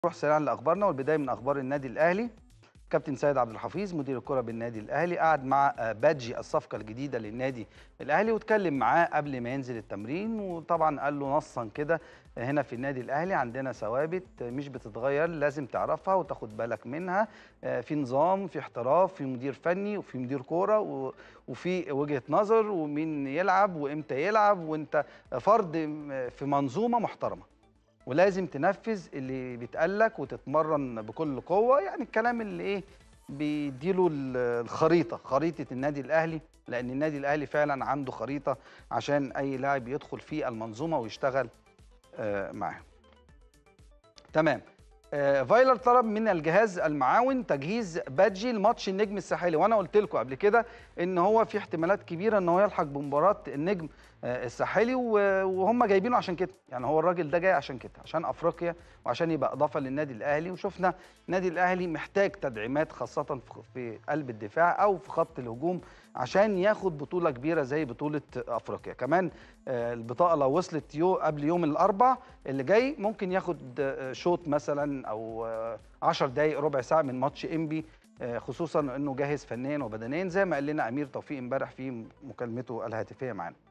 نروح سريعا لاخبارنا والبدايه من اخبار النادي الاهلي. كابتن سيد عبد الحفيظ مدير الكره بالنادي الاهلي قعد مع بادجي الصفقه الجديده للنادي الاهلي واتكلم معاه قبل ما ينزل التمرين، وطبعا قال له نصا كده هنا في النادي الاهلي عندنا ثوابت مش بتتغير، لازم تعرفها وتاخد بالك منها. في نظام، في احتراف، في مدير فني وفي مدير كوره وفي وجهه نظر ومين يلعب وامتى يلعب، وانت فرد في منظومه محترمه ولازم تنفذ اللي بيتقالك وتتمرن بكل قوة. يعني الكلام اللي بيديله خريطة النادي الأهلي، لأن النادي الأهلي فعلا عنده خريطة عشان أي لاعب يدخل في المنظومة ويشتغل معاه. تمام. فايلر طلب من الجهاز المعاون تجهيز بادجي لماتش النجم الساحلي، وانا قلت لكم قبل كده ان هو في احتمالات كبيره ان هو يلحق بمباراه النجم الساحلي، وهم جايبينه عشان كده. يعني هو الراجل ده جاي عشان كده، عشان افريقيا وعشان يبقى اضافه للنادي الاهلي. وشفنا النادي الاهلي محتاج تدعيمات خاصه في قلب الدفاع او في خط الهجوم عشان ياخد بطوله كبيره زي بطوله افريقيا. كمان البطاقه لو وصلت قبل يوم الاربع اللي جاي ممكن ياخد شوط مثلا او 10 دقائق ربع ساعه من ماتش انبي، خصوصا انه جاهز فنيا وبدنيا زي ما قال لنا امير توفيق امبارح في مكالمته الهاتفيه معانا.